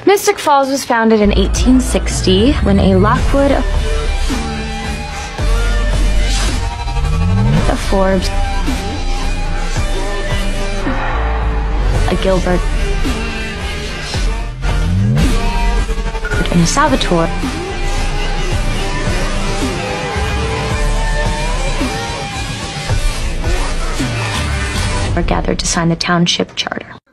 Mystic Falls was founded in 1860 when a Lockwood, a Forbes, a Gilbert, and a Salvatore are gathered to sign the township charter.